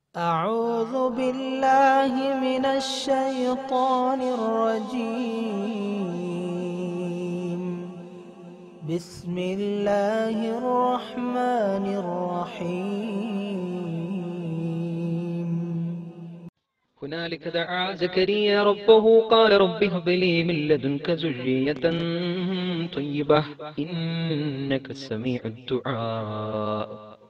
أعوذ بالله من الشيطان الرجيم بسم الله الرحمن الرحيم هنالك دعا زكريا ربه قال رب هب لي من لدنك ذرية طيبة إنك سميع الدعاء.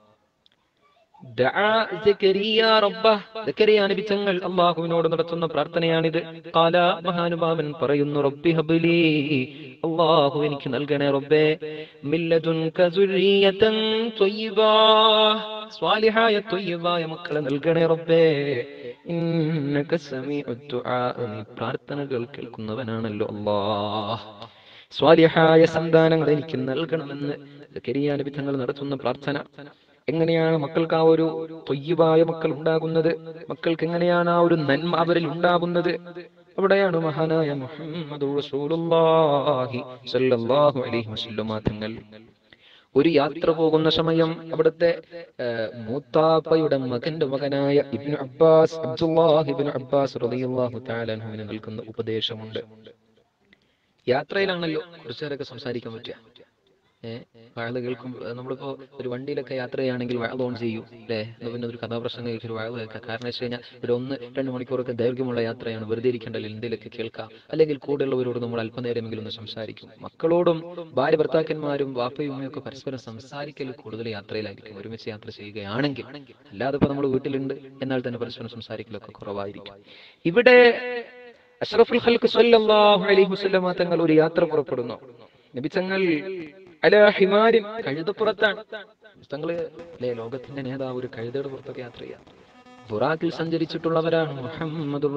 ദഅ സക്കരിയ റബ്ബഹ്, സക്കരിയ നബി തങ്ങൾ അല്ലാഹുവിനോട് നടത്തുന്ന പ്രാർത്ഥനയാണിത്. ഖാല, മഹാനുഭാവൻ പറയുന്നു, റബ്ബി ഹബ്ലി, അല്ലാഹു എനിക്ക് നൽകണേ റബ്ബേ, മില്ലദുൻക സുർരിയതൻ ത്വയ്യിബാ, സ്വാലിഹായ ത്വയ്യിബായ മക്കളെ നൽകണേ റബ്ബേ. ഇന്നക സമീഉദ് ദുആ, നീ പ്രാർത്ഥനകൾ കേൾക്കുന്നവനാണല്ലോ അല്ലാഹ്. സ്വാലിഹായ സന്താനങ്ങൾ എനിക്ക് നൽകണമെന്ന് സക്കരിയ നബി തങ്ങൾ നടത്തുന്ന പ്രാർത്ഥന. എങ്ങനെയാണ് മക്കൾക്ക് ആ ഒരു ത്വയ്യിബായ മക്കൾ ഉണ്ടാകുന്നത്? മക്കൾക്ക് എങ്ങനെയാണ് ആ ഒരു നന്മ അവരിൽ ഉണ്ടാകുന്നത്? അവിടെയാണ് മഹാനായ മുഹമ്മദുർ റസൂലുള്ളാഹി സ്വല്ലല്ലാഹു അലൈഹി വസല്ലം തങ്ങൾ ഒരു യാത്ര പോകുന്ന സമയം അവിടുത്തെ മൂത്താപ്പയുടെ മകന്റെ മകനായ Ibnu Abbas, Abdullahi Ibn Abbas റളിയല്ലാഹു തആല അൻഹുവിന് നൽകുന്ന ഉപദേശമുണ്ട്. യാത്രയിലാണല്ലോ കുറച്ചേരൊക്കെ സംസാരിക്കാൻ പറ്റുക. വഅദ് കേൾക്കും. നമ്മളിപ്പോ ഒരു വണ്ടിയിലൊക്കെ യാത്ര ചെയ്യുകയാണെങ്കിൽ വഅദ് ഓൺ ചെയ്യും അല്ലേ? പിന്നെ ഒരു കഥാപ്രസംഗം കഴിച്ചൊരു വഅദ് കേൾക്കാം. കാരണം വെച്ച് കഴിഞ്ഞാൽ ഒരു 1-2 മണിക്കൂറൊക്കെ ദൈർഘ്യമുള്ള യാത്രയാണ്. വെറുതെ ഇരിക്കേണ്ടല്ലോ, എന്തെങ്കിലുമൊക്കെ കേൾക്കാം. അല്ലെങ്കിൽ കൂടെയുള്ളവരോട് നമ്മൾ അല്പനേരമെങ്കിലും ഒന്ന് സംസാരിക്കും. മക്കളോടും ഭാര്യ ഭർത്താക്കന്മാരും വാപ്പയും ഉമ്മയും ഒക്കെ പരസ്പരം സംസാരിക്കൽ കൂടുതൽ യാത്രയിലായിരിക്കും, ഒരുമിച്ച് യാത്ര ചെയ്യുകയാണെങ്കിൽ. അല്ലാതെ ഇപ്പൊ നമ്മൾ വീട്ടിലുണ്ട് എന്നാൽ തന്നെ പരസ്പരം സംസാരിക്കലൊക്കെ കുറവായിരിക്കും. ഇവിടെ അഷ്റഫുൽ ഖൽഖ് സ്വല്ലല്ലാഹു അലൈഹി വസല്ലം തങ്ങൾ ഒരു യാത്ര പുറപ്പെടുന്നു. നബി തങ്ങൾ അലാ ഹിമാരിൻ, കഴുതപ്പുറത്താണ്. തങ്ങള് അല്ലേ, ലോകത്തിന്റെ നേതാവ് ഒരു കഴുതയുടെ പുറത്തൊക്കെ യാത്ര ചെയ്യാം. ബുറാക്കിൽ സഞ്ചരിച്ചിട്ടുള്ളവരാണ്. മുഹമ്മദുർ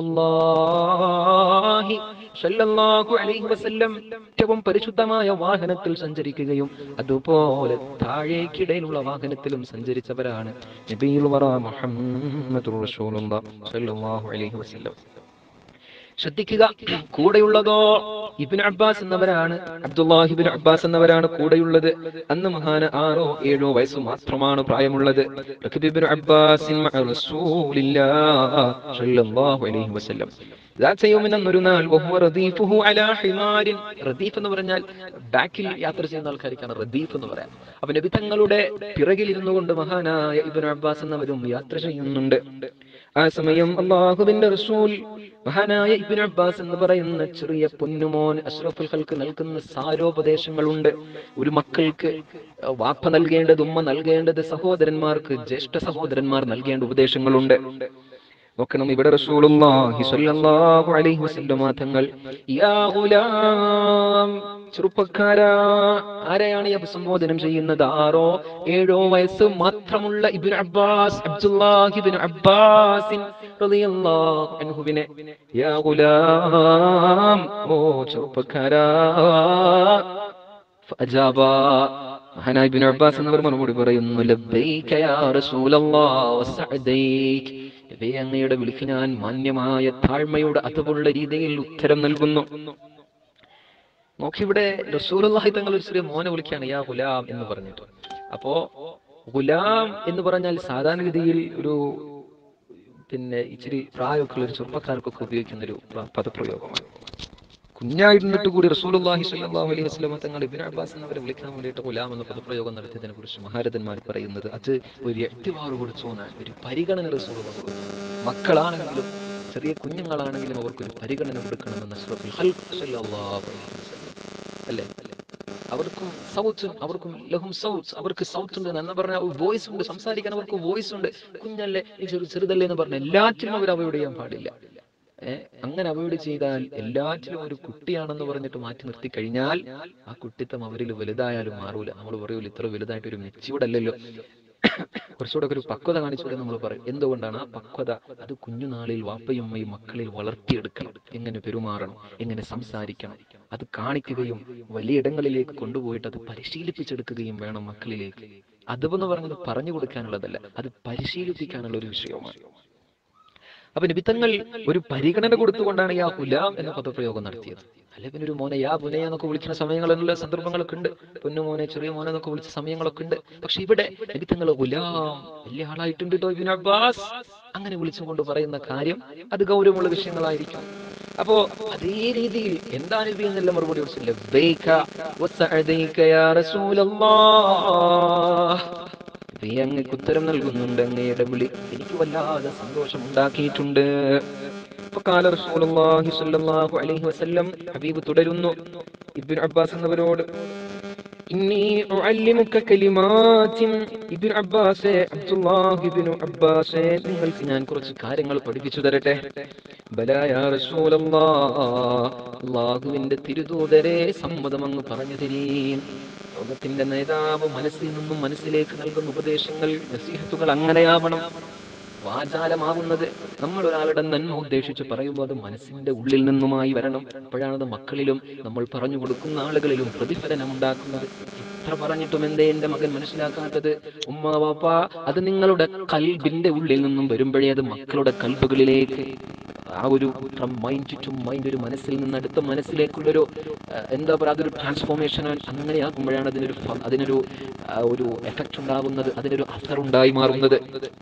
റസൂലുള്ളാഹി സ്വല്ലല്ലാഹു അലൈഹി വസല്ലം ഏറ്റവും പരിശുദ്ധമായ വാഹനത്തിൽ സഞ്ചരിക്കുകയും അതുപോലെ താഴേക്കിടയിലുള്ള വാഹനത്തിലും സഞ്ചരിച്ചവരാണ് നബിയുൽ വറ മുഹമ്മദുർ റസൂലുള്ളാഹി സ്വല്ലല്ലാഹു അലൈഹി വസല്ലം. ശ്രദ്ധിക്കുക, കൂടെയുള്ളതോ ഇബ്നു അബ്ബാസ് എന്നവരാണ്, അബ്ദുല്ലാഹി ഇബ്നു അബ്ബാസ് എന്നവരാണ് കൂടെയുള്ളത്. അന്ന് മഹാന് 6-7 വയസ്സ് മാത്രമാണ് പ്രായമുള്ളത്. ഇബ്നു അബ്ബാസ് മഅ റസൂലില്ലാഹി സ്വല്ലല്ലാഹു അലൈഹി വസല്ലം ഒരു നാൾ റദീഫുഹു അലാ ഹിമാരിൻ. റദീഫ് എന്ന് പറഞ്ഞാൽ ബാക്കിൽ യാത്ര ചെയ്യുന്ന ആൾക്കാർക്കാണ് റദീഫ് എന്ന് പറയാം. അപ്പൊ നബി തങ്ങളുടെ പിറകിൽ ഇരുന്നു കൊണ്ട് മഹാനായ ഇബ്നു അബ്ബാസ് എന്നവരും യാത്ര ചെയ്യുന്നുണ്ട്. ആ സമയം അല്ലാഹുവിന്റെ റസൂൽ മഹാനായ ഇബ്നു അബ്ബാസ് എന്ന് പറയുന്ന ചെറിയ പൊന്നുമോൻ അഷ്റഫുൽ ഖൽഖ് നൽകുന്ന സാരോപദേശങ്ങളുണ്ട്. ഒരു മക്കൾക്ക് വാപ്പ നൽകേണ്ടത്, ഉമ്മ നൽകേണ്ടത്, സഹോദരന്മാർക്ക് ജ്യേഷ്ഠ സഹോദരന്മാർ നൽകേണ്ട ഉപദേശങ്ങളുണ്ട്. നോക്കണം, ഇവിടെ റസൂലുള്ളാഹി സ്വല്ലല്ലാഹു അലൈഹി വസല്ലം തങ്ങൾ യാ ഗുലാം, ചെറുപ്പക്കാരാ, ആരെയാണ് ഈ അഭിസംബോധനം ചെയ്യുന്നത്? 6-7 വയസ്സ് മാത്രമുള്ള Ibn Abbas, Abdullahi Ibn Abbas റളിയല്ലാഹു അൻഹുവിനെ യാ ഗുലാം, ഓ ചെറുപ്പക്കാരാ. ഫഅജാബാ, മഹാനായ ഇബ്നു അബ്ബാസ് എന്നവർ മറുപടി പറയുന്നു, ലബ്ബൈക യാ റസൂലല്ലാഹ് വസഅദൈക, അങ്ങയുടെ വിളിക്ക് ഞാൻ മാന്യമായ താഴ്മയുടെ അതുപോലുള്ള രീതിയിൽ ഉത്തരം നൽകുന്നു. നോക്കിവിടെ റസൂലുള്ളാഹി തങ്ങൾ ഒരു ചെറിയ മോനെ വിളിക്കുകയാണ് യാ ഗുലാം എന്ന് പറഞ്ഞിട്ട്. അപ്പോ ഗുലാം എന്ന് പറഞ്ഞാൽ സാധാരണഗതിയിൽ ഒരു ഇച്ചിരി പ്രായമൊക്കെ ഒരു ചെറുപ്പക്കാർക്കൊക്കെ ഉപയോഗിക്കുന്ന ഒരു പദപ്രയോഗമാണ്. കുഞ്ഞായിരുന്നിട്ട് കൂടി റസൂലുള്ളാഹി സ്വല്ലല്ലാഹു അലൈഹി വസല്ലം തങ്ങൾ ഇബ്നു അബ്ബാസ് എന്നവരെ വിളിക്കാൻ വേണ്ടിയിട്ട് ഗുലാം എന്ന പദപ്രയോഗം നടത്തിയതിനെ കുറിച്ച് മഹാരഥന്മാർ പറയുന്നത് അത് ഒരു എട്ടിവാറ് കൊടുത്തു എന്നാണ്, ഒരു പരിഗണന റസൂലുള്ളാഹി കൊടുത്തു. മക്കളാണെങ്കിലും ചെറിയ കുഞ്ഞുങ്ങളാണെങ്കിലും അവർക്കൊരു പരിഗണന കൊടുക്കണമെന്ന് അഷ്റഫുൽ ഖൽഖ് സ്വല്ലല്ലാഹു അലൈഹി വസല്ലം അല്ലേ. അവർക്കും സൗത്ത്, അവർക്കും ലഹും സൗത്ത്, അവർക്ക് സൗത്ത് ഉണ്ട് എന്ന് പറഞ്ഞാൽ വോയിസ് ഉണ്ട്, സംസാരിക്കാൻ അവർക്ക് വോയിസ് ഉണ്ട്. കുഞ്ഞല്ലേ, ചെറുതല്ലേ എന്ന് പറഞ്ഞാൽ എല്ലാറ്റിനും അവർ അവോയ്ഡ് ചെയ്യാൻ പാടില്ല. അങ്ങനെ അവോയ്ഡ് ചെയ്താൽ എല്ലാറ്റിലും ഒരു കുട്ടിയാണെന്ന് പറഞ്ഞിട്ട് മാറ്റി നിർത്തി കഴിഞ്ഞാൽ ആ കുട്ടിത്തം അവരിൽ വലുതായാലും മാറൂല. നമ്മൾ പറയൂല ഇത്ര വലുതായിട്ട് ഒരു മെച്യൂർഡ് അല്ലല്ലോ, കുറച്ചുകൂടെ ഒരു പക്വത കാണിച്ചുകൂടെ നമ്മൾ പറയും. എന്തുകൊണ്ടാണ് ആ പക്വത? അത് കുഞ്ഞുനാളിൽ വാപ്പയും അമ്മയും മക്കളിൽ വളർത്തിയെടുക്കണം. എങ്ങനെ പെരുമാറണം, എങ്ങനെ സംസാരിക്കണം, അത് കാണിക്കുകയും വലിയ ഇടങ്ങളിലേക്ക് കൊണ്ടുപോയിട്ട് അത് പരിശീലിപ്പിച്ചെടുക്കുകയും വേണം മക്കളിലേക്ക്. അതെന്ന് പറഞ്ഞത് പറഞ്ഞു കൊടുക്കാനുള്ളതല്ല, അത് പരിശീലിപ്പിക്കാനുള്ള ഒരു വിഷയമാണ്. അപ്പൊ നിബിത്തങ്ങൾ ഒരു പരിഗണന കൊടുത്തുകൊണ്ടാണ് യാ ഗുലാം എന്ന പദപ്രയോഗം നടത്തിയത്. അല്ലെ പിന്നെ ഒരു മോനെ യാ ബുനയ എന്നൊക്കെ വിളിക്കുന്ന സമയങ്ങളുള്ള സന്ദർഭങ്ങളൊക്കെ ഉണ്ട്, പൊന്നു മോനെ ചെറിയ മോനെ എന്നൊക്കെ വിളിച്ച സമയങ്ങളൊക്കെ ഉണ്ട്. പക്ഷെ ഇവിടെ നിബിത്തങ്ങൾ ഗുലാം വലിയ ആളായിട്ടുണ്ട് ട്ടോ ഇബ്നു അബ്ബാസ് അങ്ങനെ വിളിച്ചുകൊണ്ട് പറയുന്ന കാര്യം അത് ഗൗരവമുള്ള വിഷയങ്ങളായിരിക്കും. അപ്പോ അതേ രീതിയിൽ എന്താണ് നബി എന്നുള്ള മറുപടി അങ്ങക്ക് ഉത്തരം നൽകുന്നുണ്ട്, അങ്ങയുടെ വിളി എനിക്ക് വല്ലാതെ സന്തോഷം ഉണ്ടാക്കിയിട്ടുണ്ട്. ഹബീബ് തുടരുന്നു ഇബ്നു അബ്ബാസ് എന്നവരോട്, ഇബ്നു അബ്ബാസേ, അബ്ദുല്ലാഹി ഇബ്നു അബ്ബാസേ, നിങ്ങൾക്ക് ഞാൻ കുറച്ച് കാര്യങ്ങൾ പഠിപ്പിച്ചു തരട്ടെ. ബലാ യാ റസൂലല്ലാഹ്, അല്ലാഹുവിന്റെ തിരുദൂതരെ സമ്മതം അങ്ങ് പറഞ്ഞു തരീൻ. ലോകത്തിന്റെ നേതാവ് മനസ്സിൽ നിന്നും മനസ്സിലേക്ക് നൽകുന്ന ഉപദേശങ്ങൾ, നസീഹത്തുകൾ അങ്ങനെയാവണം. വാചാലമാവുന്നത് നമ്മൾ ഒരാളുടെ നന്മ ഉദ്ദേശിച്ച് പറയുമ്പോൾ അത് മനസ്സിന്റെ ഉള്ളിൽ നിന്നുമായി വരണം. അപ്പോഴാണ് അത് മക്കളിലും നമ്മൾ പറഞ്ഞു കൊടുക്കുന്ന ആളുകളിലും പ്രതിഫലനം ഉണ്ടാക്കുന്നത്. എത്ര പറഞ്ഞിട്ടും എന്തേ എന്റെ മകൻ മനസ്സിലാക്കാത്തത്? ഉമ്മ വാപ്പ, അത് നിങ്ങളുടെ കൽബിന്റെ ഉള്ളിൽ നിന്നും വരുമ്പോഴേ അത് മക്കളുടെ കൽബുകളിലേക്ക് ആ ഒരു ഫ്രം മൈൻഡ് ടു മൈൻഡ്, ഒരു മനസ്സിൽ നിന്ന് അടുത്ത മനസ്സിലേക്കുള്ളൊരു എന്താ പറയുക, അതൊരു ട്രാൻസ്ഫോർമേഷൻ അങ്ങനെയാകുമ്പോഴാണ് അതിനൊരു ഒരു എഫക്റ്റ് ഉണ്ടാകുന്നത്, അതിനൊരു അസർ ഉണ്ടായി മാറുന്നത്.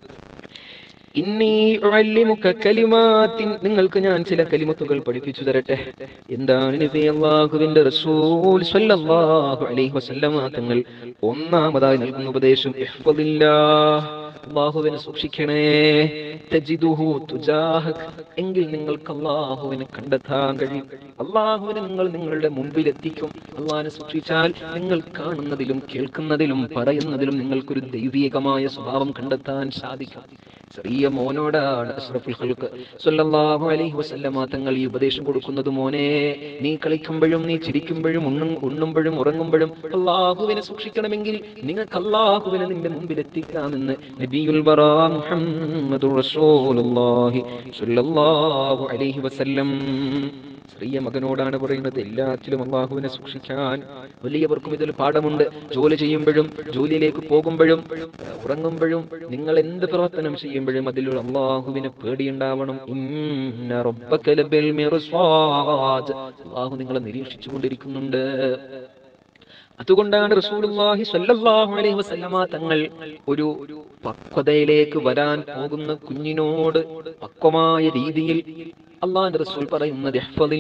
നിങ്ങൾക്ക് ഞാൻ ചില കലിമത്തുകൾ പഠിപ്പിച്ചു തരട്ടെ. എന്താണ് നബി അല്ലാഹുവിന്റെ റസൂൽ സ്വല്ലല്ലാഹു അലൈഹി വസല്ലമ തങ്ങൾ ഒന്നാമതായി നൽകുന്ന ഉപദേശം, ഇഹ്ഫദില്ലാഹ്, അല്ലാഹുവിനെ സൂക്ഷിക്കണേ. തജിദുഹു തുജാഹക്, എങ്കിൽ നിങ്ങൾക്ക് അല്ലാഹുവിനെ കണ്ടെത്താൻ കഴിയും. അല്ലാഹുവിനെ നിങ്ങൾ നിങ്ങളുടെ മുമ്പിൽ എത്തിക്കും. അല്ലാഹുവിനെ സൂക്ഷിച്ചാൽ നിങ്ങൾ കാണുന്നതിലും കേൾക്കുന്നതിലും പറയുന്നതിലും നിങ്ങൾക്കൊരു ദൈവികമായ സ്വഭാവം കണ്ടെത്താൻ സാധിക്കും. ചെറിയ മോനോടാണ് അഷ്റഫുൽ ഖൽഖ് സ്വല്ലല്ലാഹു അലൈഹി വസല്ലമ തങ്ങൾ ഈ ഉപദേശം കൊടുക്കുന്നത്. മോനെ, നീ കളിക്കുമ്പോഴും നീ ചിരിക്കുമ്പോഴും ഉണ്ണുമ്പോഴും ഉറങ്ങുമ്പോഴും അല്ലാഹുവിനെ സൂക്ഷിക്കണമെങ്കിൽ നിങ്ങൾക്ക് അല്ലാഹുവിനെ നിന്റെ മുമ്പിൽ എത്തിക്കാമെന്ന് നബിയുൽ ബറാ മുഹമ്മദുർ റസൂലുള്ളാഹി സ്വല്ലല്ലാഹു അലൈഹി വസല്ലം ചെറിയ മകനോടാണ് പറയുന്നത്. എല്ലാത്തിലും അല്ലാഹുവിനെ സൂക്ഷിക്കാൻ. വലിയവർക്കും ഇതിൽ പാഠമുണ്ട്. ജോലി ചെയ്യുമ്പോഴും ജോലിയിലേക്ക് പോകുമ്പോഴും ഉറങ്ങുമ്പോഴും നിങ്ങൾ എന്ത് പ്രവർത്തനം ചെയ്യുമ്പോഴും അതിലൊരു അല്ലാഹുവിനെ പേടിയുണ്ടാവണം. ഇന്ന റബ്ബക ലബിൽ മിർസാദ്, അല്ലാഹു നിങ്ങളെ നിരീക്ഷിച്ചു കൊണ്ടിരിക്കുന്നുണ്ട്. അതുകൊണ്ടാണ് റസൂലുള്ളാഹി സ്വല്ലല്ലാഹു അലൈഹി വസല്ലമ തങ്ങൾ ഒരു പക്വതയിലേക്ക് വരാൻ പോകുന്ന കുഞ്ഞിനോട് പക്വമായ രീതിയിൽ അല്ലാഹുവിന്റെ റസൂൽ പറയുന്നത്,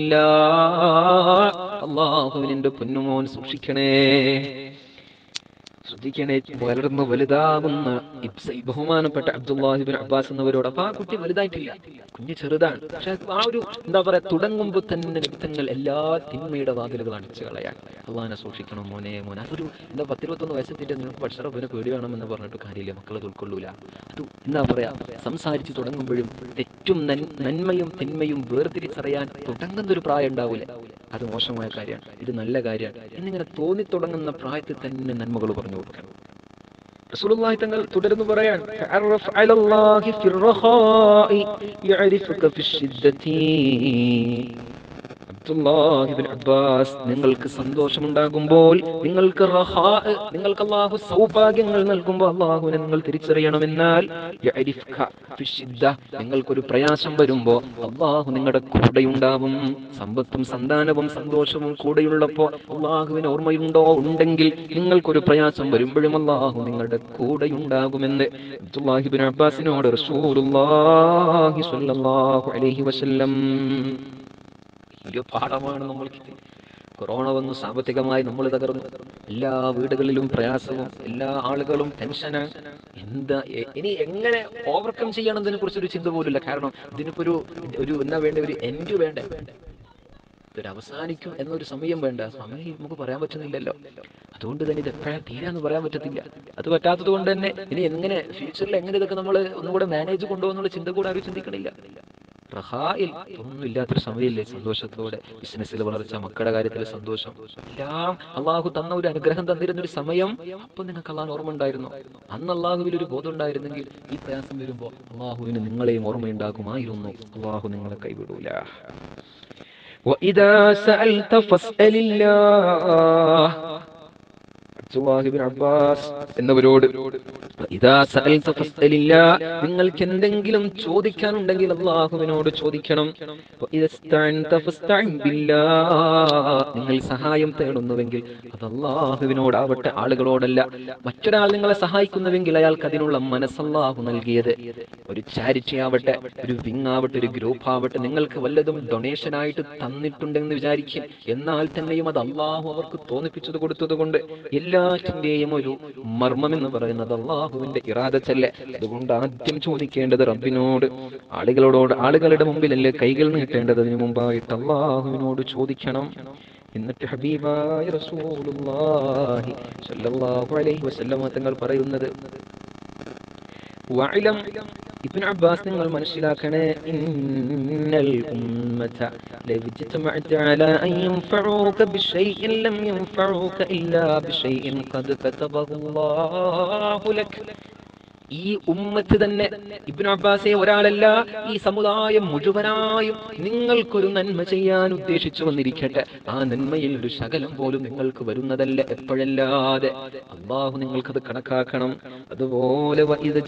അല്ലാഹുവിന്റെ പൊന്നുമോൻ സൂക്ഷിക്കണേ, ശ്രദ്ധിക്കണേ. വളർന്ന് വലുതാവുന്ന ബഹുമാനപ്പെട്ട അബ്ദുല്ലാഹി ഇബ്നു അബ്ബാസ് എന്നവരോട്, അപ്പൊ ആ കുട്ടി വലുതായിട്ടില്ല, കുഞ്ഞ് ചെറുതാണ്. പക്ഷെ ആ ഒരു എന്താ പറയാ, തുടങ്ങുമ്പോൾ തന്നെ നിമിത്തങ്ങൾ എല്ലാ തിന്മയുടെ വാതിലുകൾ അടിച്ചു കളയാൻ. അള്ളാഹിനെ സൂക്ഷിക്കണം മോനെ, മോനെ. അതൊരു എന്താ 10-21 വയസ്സെത്തിയിട്ട് നിങ്ങൾക്ക് പഠിച്ചറപ്പിനെ പേടി വേണമെന്ന് പറഞ്ഞിട്ട് കാര്യമില്ല, മക്കളത് ഉൾക്കൊള്ളൂല. അത് എന്താ പറയാ, സംസാരിച്ച് തുടങ്ങുമ്പോഴും തെറ്റും നന്മയും തിന്മയും വേർതിരിച്ചറിയാൻ തുടങ്ങുന്ന ഒരു പ്രായം ഉണ്ടാവൂല. അത് മോശമായ കാര്യമാണ്, ഇത് നല്ല കാര്യമാണ് എന്നിങ്ങനെ തോന്നിത്തുടങ്ങുന്ന പ്രായത്തിൽ തന്നെ നന്മകൾ പറഞ്ഞു കൊടുക്കണം. റസൂലുള്ളാഹി തങ്ങൾ തുടർന്ന് പറയാൻ, തഅറഫ് അലല്ലാഹി ഫിർറഖാഇ യഅരിഫുക ഫിശ്ശിദ്ദതി. അബ്ദുല്ലാഹി ഇബ്നു അബ്ബാസ്, നിങ്ങൾക്ക് സന്തോഷമുണ്ടാകുമ്പോൾ, നിങ്ങൾക്ക് നിങ്ങൾക്ക് അല്ലാഹു സൗഭാഗ്യങ്ങൾ നൽകുമ്പോൾ അല്ലാഹുവിനെ നിങ്ങൾ തിരിച്ചറിയണമെന്നാൽ യഅരിഫുക ഫിശ്ശിദ്ദ, നിങ്ങൾക്കൊരു പ്രയാസം വരുമ്പോൾ അല്ലാഹു നിങ്ങളുടെ കൂടെയുണ്ടാവും. സമ്പത്തും സന്താനവും സന്തോഷവും കൂടെയുള്ളപ്പോൾ അല്ലാഹുവിന് ഓർമ്മയുണ്ടോ? ഉണ്ടെങ്കിൽ നിങ്ങൾക്കൊരു പ്രയാസം വരുമ്പോഴും അല്ലാഹു നിങ്ങളുടെ കൂടെയുണ്ടാകുമെന്ന് അബ്ദുല്ലാഹി ഇബ്നു അബ്ബാസിനോട് റസൂലുള്ളാഹി സ്വല്ലല്ലാഹു അലൈഹി വസല്ലം. വലിയ പാഠമാണ് നമ്മൾക്ക്. കൊറോണ വന്നു, സാമ്പത്തികമായി നമ്മൾ തകർന്നു, എല്ലാ വീടുകളിലും പ്രയാസവും, എല്ലാ ആളുകളും ടെൻഷനാണ്. എന്താ ഇനി എങ്ങനെ ഓവർകം ചെയ്യണമെന്നതിനെ കുറിച്ചൊരു ചിന്ത പോലുമില്ല. കാരണം ഇതിനിപ്പോ ഒരു എന്താ വേണ്ട, ഒരു എൻഡ് വേണ്ടേ, ഇതൊരു അവസാനിക്കും എന്നൊരു സമയം വേണ്ട. സമയം നമുക്ക് പറയാൻ പറ്റുന്നില്ലല്ലോ. അതുകൊണ്ട് തന്നെ ഇത് എപ്പോഴാണ് തീരാന്ന് പറയാൻ പറ്റത്തില്ല. അത് പറ്റാത്തത് കൊണ്ട് തന്നെ ഇനി എങ്ങനെ ഫ്യൂച്ചറിൽ എങ്ങനെ ഇതൊക്കെ നമ്മൾ ഒന്നുകൂടെ മാനേജ് കൊണ്ടുപോകുന്നുള്ള ചിന്ത കൂടെ ആരും ചിന്തിക്കണില്ല. റഹായിൽ ഒന്നും ഇല്ലാത്തൊരു സമയമില്ലേ, സന്തോഷത്തോടെ ബിസിനസ്സിൽ വളർച്ച, മക്കളുടെ കാര്യത്തിൽ സന്തോഷം, എല്ലാം അള്ളാഹു തന്ന ഒരു അനുഗ്രഹം തന്നിരുന്നൊരു സമയം. അപ്പൊ നിങ്ങൾക്ക് അള്ളാഹു ഓർമ്മ ഉണ്ടായിരുന്നു. അന്ന് അള്ളാഹുവിൽ ഒരു ബോധം ഉണ്ടായിരുന്നെങ്കിൽ ഈ പ്രയാസം വരുമ്പോ അള്ളാഹുവിന് നിങ്ങളെയും ഓർമ്മയുണ്ടാകുമായിരുന്നു. അള്ളാഹു നിങ്ങളെ കൈവിടൂല. അബ്ദുല്ലാഹി ഇബ്നു അബ്ബാസ് എന്നവരോട് ഇദാ സഅൽത ഫസ്അലില്ലാ, നിങ്ങൾക്ക് എന്തെങ്കിലും ചോദിക്കാനുണ്ടെങ്കിൽ അല്ലാഹുവിനോട് ചോദിക്കണം. വഇദസ്തഅൻത ഫസ്തഇൻ ബില്ലാഹ്, നിങ്ങൾ സഹായം തേടുന്നുവെങ്കിൽ അത് അല്ലാഹുവിനോടാവട്ടെ, ആളുകളോടല്ല. മറ്റൊരാൾ നിങ്ങളെ സഹായിക്കുന്നുവെങ്കിൽ അയാൾക്ക് അതിനുള്ള മനസ്സ് അല്ലാഹു നൽകിയത്. ഒരു ചാരിറ്റി ആവട്ടെ, ഒരു വിങ് ആവട്ടെ, ഒരു ഗ്രൂപ്പ് ആവട്ടെ, നിങ്ങൾക്ക് വല്ലതും ഡൊണേഷൻ ആയിട്ട് തന്നിട്ടുണ്ടെന്ന് വിചാരിക്കും. എന്നാൽ തന്നെയും അത് അല്ലാഹു അവർക്ക് തോന്നിപ്പിച്ചത് കൊടുത്തതുകൊണ്ട് എല്ലാറ്റിന്റെയും ഒരു മർമ്മം എന്ന് പറയുന്നത് അല്ലാഹുവിന്റെ ഇറാദത്തല്ലേ. അതുകൊണ്ട് ആദ്യം ചോദിക്കേണ്ടത് റബ്ബിനോട്. ആളുകളുടെ മുമ്പിലല്ലേ കൈകൾ നീട്ടേണ്ടത്. അതിനു മുമ്പായിട്ട് അല്ലാഹുവിനോട് ചോദിക്കണം. എന്നിട്ട് ഹബീബായ റസൂലുള്ളാഹി സ്വല്ലല്ലാഹു അലൈഹി വസല്ലം തങ്ങൾ പറയുന്നത്, വഅലം, ഇബ്നു അബ്ബാസ് നിങ്ങൾ മനസ്സിലാക്കണേ, ഇന്നൽ ഉമ്മത ലവിജ്തമഅത അലാ അൻ യൻഫഉക ബിശൈഇൻ ലം യൻഫഉക ഇല്ലാ ബിശൈഇൻ ഖദ് കതബഹു അല്ലാഹു ലക. ഈ ഉമ്മത്ത് തന്നെ, ഇബ്നു അബ്ബാസെ ഒരാളല്ല, ഈ സമുദായം മുഴുവനായും നിങ്ങൾക്കൊരു നന്മ ചെയ്യാൻ ഉദ്ദേശിച്ചു വന്നിരിക്കട്ടെ, ആ നന്മയിൽ ഒരു ശകലം പോലും നിങ്ങൾക്ക് വരുന്നതല്ല എപ്പോഴല്ലാതെ. അല്ലാഹു നിങ്ങൾക്കത് കണക്കാക്കണം. അതുപോലെ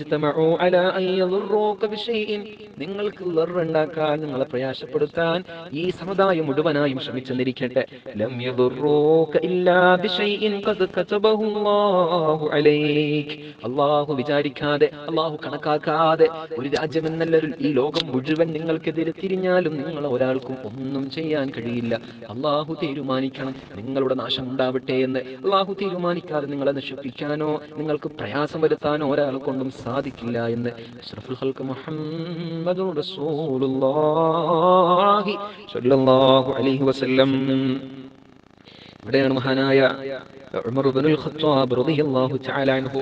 നിങ്ങൾക്ക് ഉണ്ടാക്കാൻ, നിങ്ങളെ പ്രയാസപ്പെടുത്താൻ ഈ സമുദായം മുഴുവനായും ശ്രമിച്ചെന്നിരിക്കട്ടെ, ലം യദുറൂക ഇല്ലാ ബിശൈഇൻ ഖദ് കതബഹു അല്ലാഹു അലൈക്. അല്ലാഹു വിചാരിക്കാതെ, അല്ലാഹു കണക്കാക്കാതെ, ഒരു രാജ്യമെന്നല്ല ഈ ലോകം മുഴുവൻ നിങ്ങൾക്കെതിരെ തിരിഞ്ഞാലും നിങ്ങൾ ഒരാൾക്കും ഒന്നും ചെയ്യാൻ കഴിയില്ല. അല്ലാഹു തീരുമാനിക്കണം നിങ്ങളുടെ നാശം ഉണ്ടാവട്ടെ എന്ന്. അല്ലാഹു തീരുമാനിക്കാതെ നിങ്ങളെ നശിപ്പിക്കാനോ നിങ്ങൾക്ക് പ്രയാസം വരുത്താനോ ഒരാൾ കൊണ്ടും സാധിക്കില്ല എന്ന് അഷ്റഫുൽ ഖൽഖ് മുഹമ്മദുർ റസൂലുള്ളാഹി സ്വല്ലല്ലാഹു അലൈഹി വസല്ലം. ഇവിടെയാണ് മഹാനായ ഉമർ ഇബ്നുൽ ഖത്താബ് റളിയല്ലാഹു തആല അൻഹു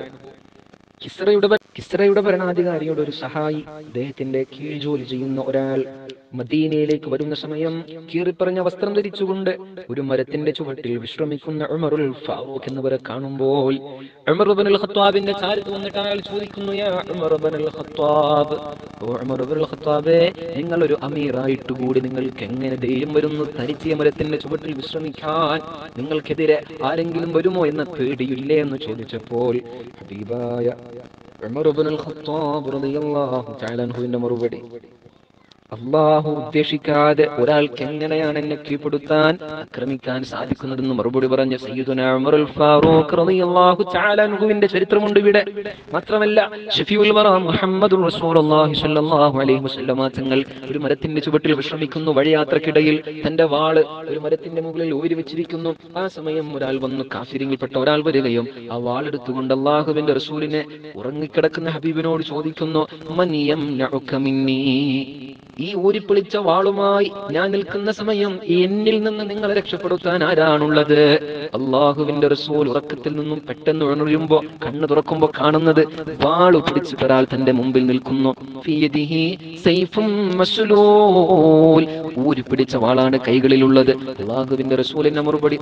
കിസ്റയുടെ ഭരണാധികാരിയുടെ ഒരു സഹായി, അദ്ദേഹത്തിന്റെ കീഴിൽ ജോലി ചെയ്യുന്ന ഒരാൾ മദീനയിലേക്ക് വരുന്ന സമയം കീറിപ്പറഞ്ഞ വസ്ത്രം ധരിച്ചുകൊണ്ട് ഒരു മരത്തിന്റെ ചുവട്ടിൽ വിശ്രമിക്കുന്ന ഉമറുൽ ഫാറൂഖ് എന്നിവരെ കാണുമ്പോൾ ഉമർ ഇബ്നുൽ ഖത്താബിന്റെ ചാരത്ത് വന്നിട്ട് അയാൾ ചോദിക്കുന്നു, യാ ഉമർ ഇബ്നുൽ ഖത്താബ്, ഓ ഉമർ ഇബ്നുൽ ഖത്താബേ, നിങ്ങൾ ഒരു അമീറായിട്ട് കൂടി നിങ്ങൾക്ക് എങ്ങനെ ധൈര്യം വരുന്നു തനിച്ച് മരത്തിന്റെ ചുവട്ടിൽ വിശ്രമിക്കാൻ? നിങ്ങൾക്കെതിരെ ആരെങ്കിലും വരുമോ എന്ന പേടിയില്ലേ എന്ന് ചോദിച്ചപ്പോൾ ഹബീബായ ഉമർ ഇബ്നുൽ ഖത്താബ് റളിയല്ലാഹു തആല അൻഹുവിന്റെ മറുപടി, അല്ലാഹു ഉദ്ദേശിക്കാതെ ഒരാൾക്ക് എങ്ങനെയാണ് എന്നെ കീഴ്പ്പെടുത്താൻ, ആക്രമിക്കാൻ സാധിക്കുന്നതെന്ന് മറുപടി പറഞ്ഞ സയ്യിദുനാ ഉമറുൽ ഫാറൂഖ് റളിയല്ലാഹു തആല അൻഹുവിന്റെ ചരിത്രമുണ്ട് ഇവിടെ. മാത്രമല്ല ശഫീഉൽ വറ മുഹമ്മദുർ റസൂലുള്ളാഹി സ്വല്ലല്ലാഹു അലൈഹി വസല്ലം തങ്ങൾ ഒരു മരത്തിന്റെ ചുവട്ടിൽ വിശ്രമിക്കുന്നു. വഴിയാത്രക്കിടയിൽ തന്റെ വാള് ഒരു മരത്തിന്റെ മുകളിൽ ഊരി വെച്ചിരിക്കുന്നു. ആ സമയം ഒരാൾ വന്നു, കാഫിരിൽപ്പെട്ട ഒരാൾ വരികയും ആ വാളെടുത്തുകൊണ്ട് അല്ലാഹുവിന്റെ റസൂലിനെ ഉറങ്ങിക്കിടക്കുന്ന ഹബീബിനോട് ചോദിക്കുന്നു, മൻ യംനഉക മിന്നീ, ഈ ഊരിപ്പൊളിച്ച വാളുമായി ഞാൻ നിൽക്കുന്ന സമയം എന്നിൽ നിന്ന് നിങ്ങളെ രക്ഷപ്പെടുത്താൻ ആരാണുള്ളത്? അല്ലാഹുവിന്റെ റസൂൽ ഉറക്കത്തിൽ നിന്നും പെട്ടെന്ന് ഉണരുമ്പോ കണ്ണു തുറക്കുമ്പോ കാണുന്നത് വാള് പിടിച്ചിട്ട് ഒരാൾ തന്റെ മുമ്പിൽ നിൽക്കുന്നു. ഫിയദിഹി സൈഫും മസ്ലൂൽ, ഊരി പിടിച്ച വാളാണ് കൈകളിലുള്ളത്. അല്ലാഹുവിന്റെ റസൂലിന്റെ മറുപടി,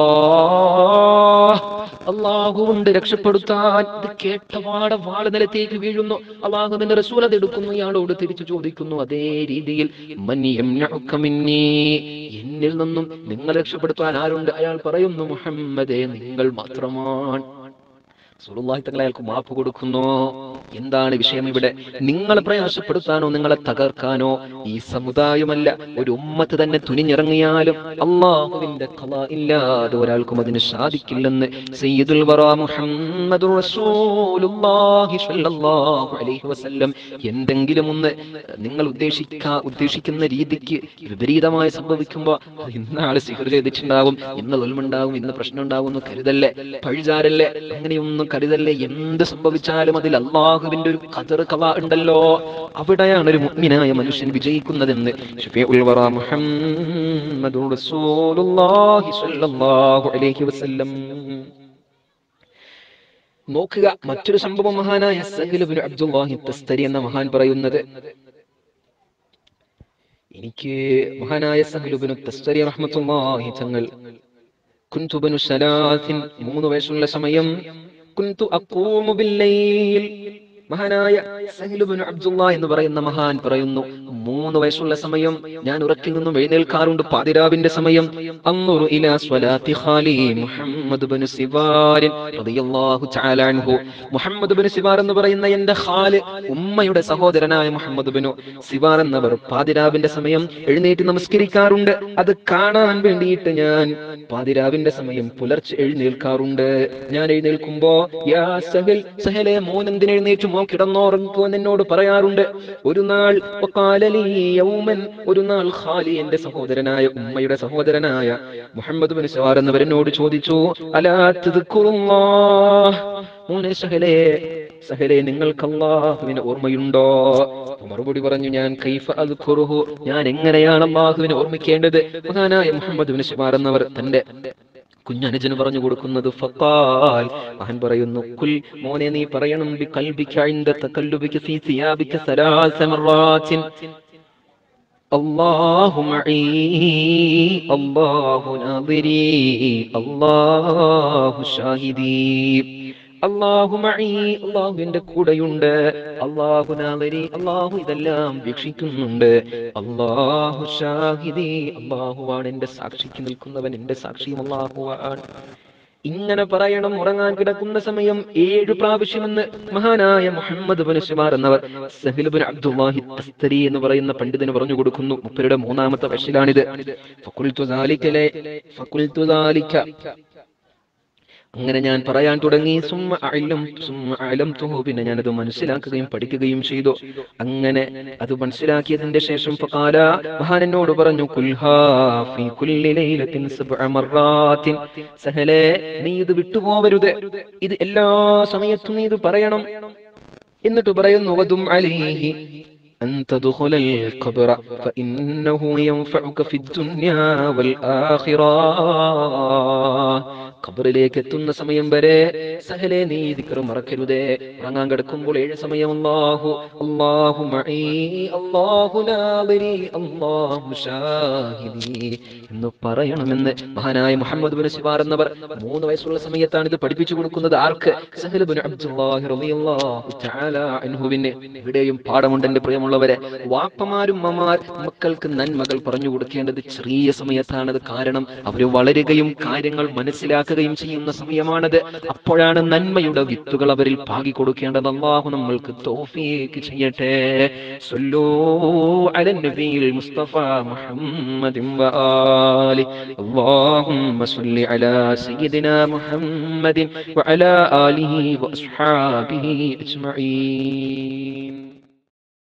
അല്ലാഹുവിന്റെ രക്ഷപ്പെടുത്താൻ. ഇത് കേട്ട വാള് നിലത്തേക്ക് വീഴുന്നു. അല്ലാഹുവിന്റെ റസൂൽ അത് എടുക്കുന്നു, ഇയാളോട് തിരിച്ചു ചോദിക്കുന്നു അതേ രീതിയിൽ, എന്നിൽ നിന്നും നിങ്ങൾ രക്ഷപ്പെടുത്താൻ ആരുണ്ട്? അയാൾ പറയുന്നു, മുഹമ്മദേ, നിങ്ങൾ മാത്രമാണ്. റസൂലുള്ളാഹി തങ്ങൾ അയാൾക്ക് മാപ്പ് കൊടുക്കുന്നു. എന്താണ് വിഷയം ഇവിടെ? നിങ്ങളെ പ്രയാസപ്പെടുത്താനോ നിങ്ങളെ തകർക്കാനോ ഈ സമുദായമല്ല, ഒരു ഉമ്മത്ത് തന്നെ തുനിഞ്ഞിറങ്ങിയാലും അല്ലാഹുവിന്റെ ഖളാ ഇല്ലാതെ ഒരാൾക്കും അതിന് സാധിക്കില്ലെന്ന് സയ്യിദുൽ വറ മുഹമ്മദുർ റസൂലുള്ളാഹി സ്വല്ലല്ലാഹു അലൈഹി വസല്ലം. എന്തെങ്കിലും ഒന്ന് നിങ്ങൾ ഉദ്ദേശിക്കുന്ന രീതിക്ക് വിപരീതമായി സംഭവിക്കുമ്പോ ഇന്നാള് സിഹർ ചെയ്തിട്ടുണ്ടാവും, ഇന്ന് ദുൽമുണ്ടാവും, ഇന്ന് പ്രശ്നം ഉണ്ടാവും എന്ന് കരുതല്ലേ, പഴിചാരല്ലേ, അങ്ങനെയൊന്നും കരുതല്ലേ. എന്ത് സംഭവിച്ചാലും അതിൽ അല്ലാഹുവിന്റെ ഒരു ഖദർ ഖളാ ഉണ്ടല്ലോ. അവിടെയാണ് ഒരു മുഅ്മിനായ മനുഷ്യൻ വിജയിക്കുന്നതെന്ന് ശഫീഉൽ വറ മുഹമ്മദുർ റസൂലുള്ളാഹി സ്വല്ലല്ലാഹു അലൈഹി വസല്ലം. നോക്കുക, മറ്റൊരു സംഭവം മഹാനായ സഹൽ ഇബ്നു അബ്ദുല്ലാഹി തസ്തരി എന്ന മഹാൻ പറയുന്നത്, എനിക്ക് മഹാനായ സഹൽ ഇബ്നു തസ്തരി റഹ്മത്തുള്ളാഹി തങ്ങൾ കുൻതു ബനു സലാസിൻ, 3 വയസ്സുള്ള സമയം, കുൻതു അഖൂമു ബില്ലൈൽ, മഹാനായ സഹൽ ഇബ്നു അബ്ദുല്ലാ എന്ന് പറയുന്ന മഹാൻ പറയുന്നു, 3 വയസ്സുള്ള സമയം ഞാൻ ഉറക്കിൽ നിന്നും എഴുന്നേൽക്കാറുണ്ട്. പാതിരാവിന്റെ സമയം അൻദുറു ഇലാ സ്വലാത്തി ഖാലി മുഹമ്മദ് ഇബ്നു സിവാർ റളിയല്ലാഹു തആല അൻഹു. മുഹമ്മദ് ഇബ്നു സിവാർ എന്ന് പറയുന്ന എന്റെ ഖാല്, ഉമ്മയുടെ സഹോദരനായ മുഹമ്മദ് ഇബ്നു സിവാർ എന്നവർ പാതിരാവിന്റെ സമയം എഴുന്നേറ്റ് നമസ്കരിക്കാറുണ്ട്. അത് കാണാൻ വേണ്ടിയിട്ട് ഞാൻ പാതിരാവിന്റെ സമയം പുലർച്ചെ എഴുന്നേൽക്കാറുണ്ട്. ഞാൻ എഴുന്നേൽക്കുമ്പോ യാ സഹൽ, സഹലെ മോൻ എന്തിന് എഴുന്നേറ്റ്, മോ കിടന്നോറങ്ങുമോ എന്നോട് പറയാറുണ്ട്. ഒരു നാൾ ഒരു നാൾ ഖാലി എന്റെ സഹോദരനായ ഉമ്മയുടെ സഹോദരനായ മുഹമ്മദ് ഇബ്നു സിവാർ എന്നവരെന്നോട് ചോദിച്ചു, അലാ തദ്കുറുല്ലാഹ്, മോനെ സഹലെ നിങ്ങൾക്ക് അല്ലാഹുവിനെ ഓർമ്മയുണ്ടോ? മറുപടി പറഞ്ഞു, ഞാൻ കൈഫ അദ്കുറുഹു, ഞാൻ എങ്ങനെയാണ് അല്ലാഹുവിനെ ഓർമ്മിക്കേണ്ടത്? മഹാനായ മുഹമ്മദ് ഇബ്നു സിവാർ എന്നവർ തന്റെ കുഞ്ഞനുജന് പറഞ്ഞു കൊടുക്കുന്നത്, ഫഖാൽ, മഹാൻ പറയുന്നു, കുൽ, മോനെ നീ പറയണം, ബി ഖൽബിക ഇൻദ തകല്ലുബിക ഫീ സിയാബിക സലാസ മറാത്തിൻ, അല്ലാഹു മഈ, അല്ലാഹു നാദിരി, അല്ലാഹു ഷാഹിദി. അല്ലാഹു മഈ, അല്ലാഹു എന്റെ കൂടെയുണ്ട്, അല്ലാഹു നാദിരി, അല്ലാഹു ഇതെല്ലാം വീക്ഷിക്കുന്നുണ്ട്, അല്ലാഹു ഷാഹിദി, അല്ലാഹുവാണ് എന്റെ സാക്ഷിക്ക് നിൽക്കുന്നവൻ, എന്റെ സാക്ഷിയും അല്ലാഹുവാണ്. ഇങ്ങനെ പറയണം ഉറങ്ങാൻ കിടക്കുന്ന സമയം 7 പ്രാവശ്യമെന്ന് മഹാനായ മുഹമ്മദ് ഇബ്നു സിവാർ എന്നവർ സഹൽ ഇബ്നു അബ്ദുല്ലാഹി തസ്തരി എന്ന് പറയുന്ന പണ്ഡിതന് പറഞ്ഞു കൊടുക്കുന്നു. മുപ്പരുടെ 3-ാമത്തെ വശിലാണിത്. ഫഖുൽതു ദാലിക, അങ്ങനെ ഞാൻ പറയാൻ തുടങ്ങി. സുമ്മ അഅലംതുഹു, പിന്നെ ഞാനത് മനസ്സിലാക്കുകയും പഠിക്കുകയും ചെയ്തു. അങ്ങനെ അത് മനസ്സിലാക്കിയതിന്റെ ശേഷം ഫഖാല, മഹാൻ എന്നോട് പറഞ്ഞു, കുൽഹാ ഫീ കുല്ലി ലൈലത്തിൻ 7 മറാത്തിൻ, സഹലേ നീ ഇത് വിട്ടുപോവരുത്, ഇത് എല്ലാ സമയത്തും നീ ഇത് പറയണം. എന്നിട്ട് പറയുന്നു, വദും അലൈഹി أن تدخل القبر فإنه ينفعك في الدنيا والآخرة. ഖബറിലേക്ക് എത്തുന്ന സമയം വരെ സഹലേ നീ ദിക്ർ മറക്കരുതേ. ഉറങ്ങാൻ കിടക്കുമ്പോൾ 7 സമയം അല്ലാഹു മഈ, അല്ലാഹു നാദിരി, അല്ലാഹു ഷാഹിദി എന്ന് പറയണമെന്ന് മഹാനായ മുഹമ്മദ് ഇബ്നു സിവാർ എന്നവർ 3 വയസ്സുള്ള സമയത്താണ് ഇത് പഠിപ്പിച്ചു കൊടുക്കുന്നത്. ആർക്ക്? സഹൽ ഇബ്നു അബ്ദുല്ലാഹി റളിയല്ലാഹു തആല അൻഹുവിന്. ഇവിടെയും പാഠമുണ്ട് എന്റെ പ്രിയമുള്ളവരെ. വാപ്പമാരും മക്കൾക്ക് നന്മകൾ പറഞ്ഞു കൊടുക്കേണ്ടത് ചെറിയ സമയത്താണത്. കാരണം അവർ വളരുകയും കാര്യങ്ങൾ മനസ്സിലാക്കുകയും ചെയ്യുന്ന സമയമാണത്. അപ്പോഴാണ് നന്മയുടെ വിത്തുകൾ അവരിൽ പാകി കൊടുക്കേണ്ടത്. അല്ലാഹു നമ്മൾക്ക് തൗഫീഖ് ചെയ്യട്ടെ. സല്ലൂ അലൻ നബിയിൽ മുസ്തഫ മുഹമ്മദിൻ വആലി, അല്ലാഹുമ്മ സല്ലി അലാ സയ്യിദിനാ മുഹമ്മദിൻ വഅലാ ആലിഹി വഅസ്ഹാബിഹി അജ്മഈൻ.